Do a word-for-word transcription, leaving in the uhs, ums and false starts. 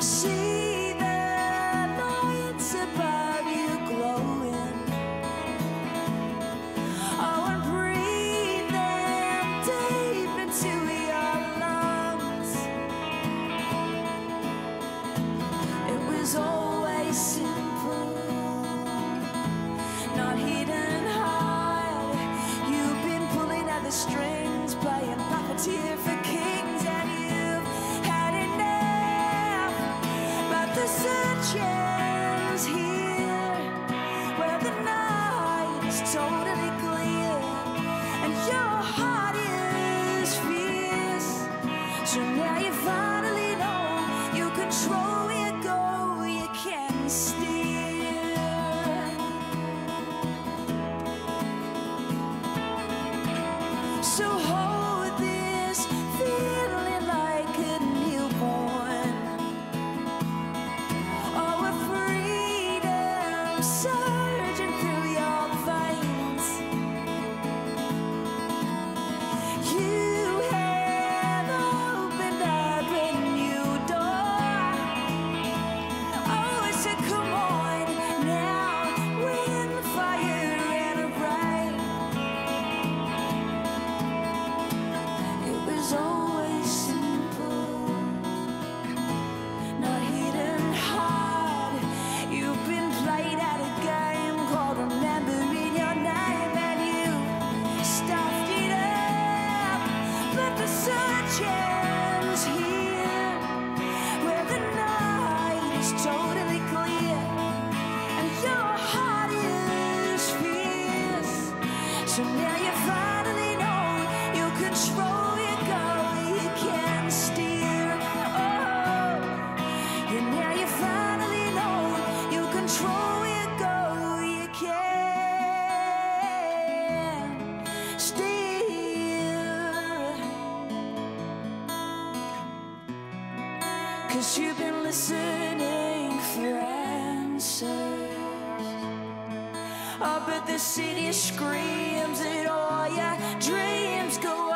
See the lights above you glowing. Oh, and breathe them deep into your lungs. It was always simple, not hidden hide. You've been pulling at the strings, playing puppeteer for kings, and you've had enough. But the searching's here, where the night is totally clear, and your heart is fierce. So now you finally know you control where you go, you can steer. So hold this feeling like a newborn. Oh, a freedom surging through your veins. You have opened up a new door. Oh, I said, come on now, wind, fire, and rain. It was always simple, not hidden hard. You've been played at a game called remembering your name, and you stuffed it up. But the searching's here, where the night is totally clear, and your heart is fierce. So now you finally know you control your go, you can steer. Oh, and now you finally know you control your go, you can steer. 'Cause you've been listening for answers. Oh, but the city screams that all your dreams go